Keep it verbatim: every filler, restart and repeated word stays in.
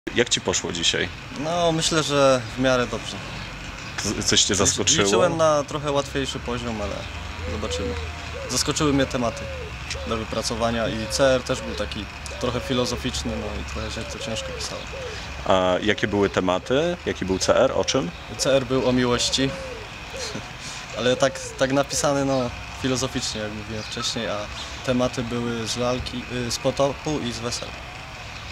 Jak Ci poszło dzisiaj? No, myślę, że w miarę dobrze. Z- Coś Cię zaskoczyło? Liczyłem na trochę łatwiejszy poziom, ale zobaczymy. Zaskoczyły mnie tematy do wypracowania i C R też był taki trochę filozoficzny, no i trochę się to ciężko pisało. A jakie były tematy? Jaki był C R? O czym? C R był o miłości, ale tak, tak napisany no, filozoficznie, jak mówiłem wcześniej, a tematy były z lalki, y, z potopu i z wesela.